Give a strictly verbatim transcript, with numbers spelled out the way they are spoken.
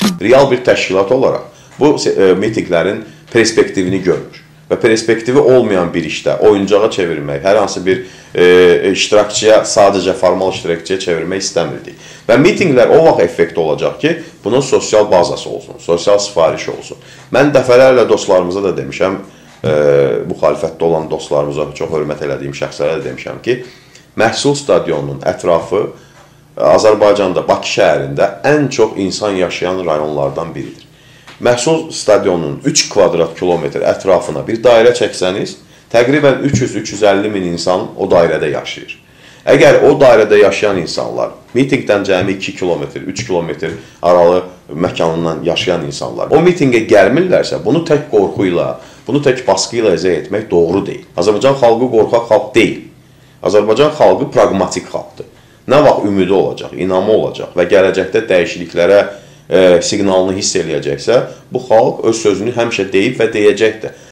real bir təşkilat olaraq bu mitinqlərin perspektivini görmür. Və perspektivi olmayan bir işdə oyuncağa çevirmək, hər hansı bir e, iştirakçıya, sadəcə formal iştirakçıya çevirmək istəmirdik. Və mitinqlər o vaxt effekti olacaq ki, bunun sosial bazası olsun, sosial sifarişi olsun. Mən dəfələrlə dostlarımıza da demişəm, e, müxalifətdə olan dostlarımıza, çox hörmət elədiyim şəxslərə də demişəm ki, Məhsul stadionunun ətrafı Azərbaycanda, Bakı şəhərində ən çox insan yaşayan rayonlardan biridir. Məhsul stadionunun üç kvadrat kilometr ətrafına bir dairə çəksəniz, təqribən üç yüz üç yüz əlli min insan o dairədə yaşayır. Əgər o dairədə yaşayan insanlar, mitinqdən cəmi iki kilometr, üç kilometr aralı məkanından yaşayan insanlar, o mitinqə gəlmirlərsə, bunu tək qorxu ilə, bunu tək baskı ilə izah etmək doğru deyil. Azərbaycan xalqı qorxaq xalq deyil. Azərbaycan xalqı praqmatik xalqdır. Nə vaxt ümidi olacaq, inamı olacaq və gələcəkdə dəyişikliklərə e, siqnalını hiss eləyəcəksə, bu xalq öz sözünü həmişə deyib və deyəcəkdir.